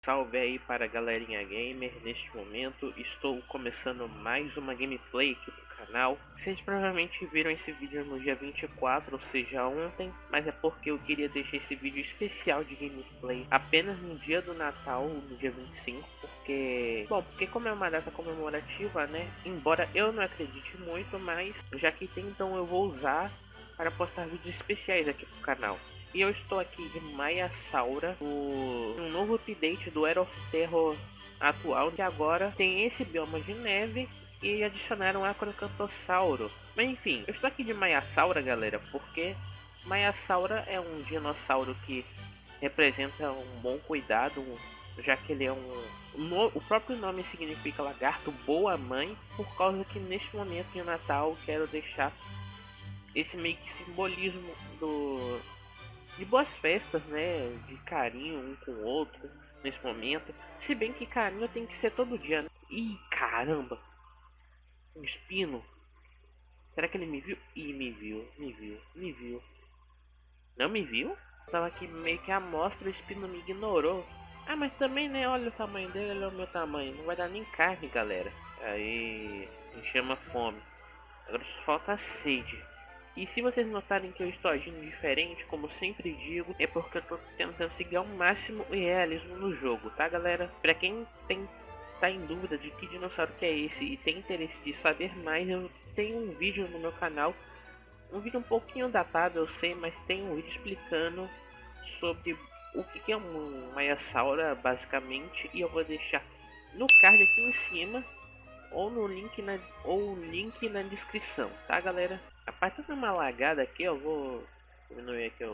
Salve aí para a galerinha gamer. Neste momento estou começando mais uma gameplay aqui pro canal. Vocês provavelmente viram esse vídeo no dia 24, ou seja, ontem, mas é porque eu queria deixar esse vídeo especial de gameplay apenas no dia do Natal, no dia 25, porque como é uma data comemorativa, né? Embora eu não acredite muito, mas já que tem, então eu vou usar para postar vídeos especiais aqui pro canal. E eu estou aqui de Maya Saura, um novo update do Era of Terror atual, que agora tem esse bioma de neve e adicionaram Acrocantossauro. Mas enfim, eu estou aqui de Maya Saura, galera, porque Maya Saura é um dinossauro que representa um bom cuidado, já que ele é o próprio nome significa lagarto boa mãe, por causa que neste momento de Natal quero deixar esse meio que simbolismo de boas festas, né? De carinho um com o outro nesse momento. Se bem que carinho tem que ser todo dia, né? Ih, caramba! Um espino. Será que ele me viu? Ih, me viu. Não me viu? Tava aqui meio que a mostra, o espino me ignorou. Ah, mas também, né? Olha o tamanho dele, olha o meu tamanho. Não vai dar nem carne, galera. Aí, me chama fome. Agora só falta a sede. E se vocês notarem que eu estou agindo diferente, como sempre digo, é porque eu estou tentando seguir ao máximo o realismo no jogo, tá, galera? Pra quem tá em dúvida de que dinossauro que é esse e tem interesse de saber mais, eu tenho um vídeo no meu canal, um vídeo um pouquinho datado, eu sei, mas tem um vídeo explicando sobre o que é um Maiasaura, basicamente, e eu vou deixar no card aqui em cima ou no link na descrição, tá, galera? A partir de uma lagada aqui, eu vou diminuir aqui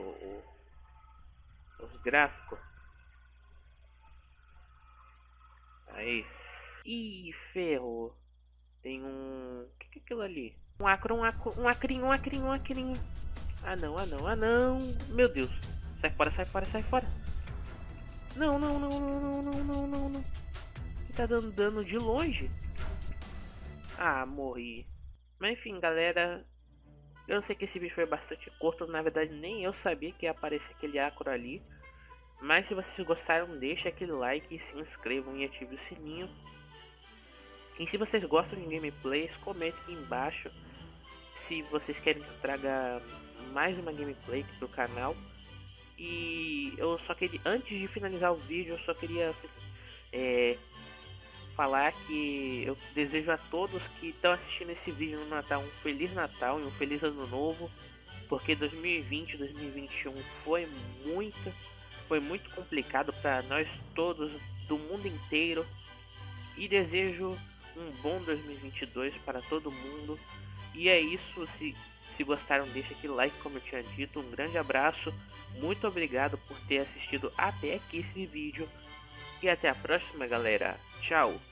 os gráficos. Aí. Ih, ferrou. Tem um... O que é aquilo ali? Um acrinho. Ah não. Meu Deus. Sai fora. Não. Ele tá dando dano de longe? Ah, morri. Mas enfim, galera. Eu sei que esse vídeo foi bastante curto, na verdade nem eu sabia que ia aparecer aquele acro ali. Mas se vocês gostaram, deixa aquele like, se inscrevam e ative o sininho. E se vocês gostam de gameplays, comente aqui embaixo se vocês querem que eu traga mais uma gameplay aqui pro canal. E eu só queria, antes de finalizar o vídeo, eu só queria falar que eu desejo a todos que estão assistindo esse vídeo no Natal um Feliz Natal e um Feliz Ano Novo, porque 2020 2021 foi muito complicado para nós todos do mundo inteiro, e desejo um bom 2022 para todo mundo. E é isso, se gostaram, deixa aquele like, como eu tinha dito. Um grande abraço, muito obrigado por ter assistido até aqui esse vídeo e até a próxima, galera. Tchau.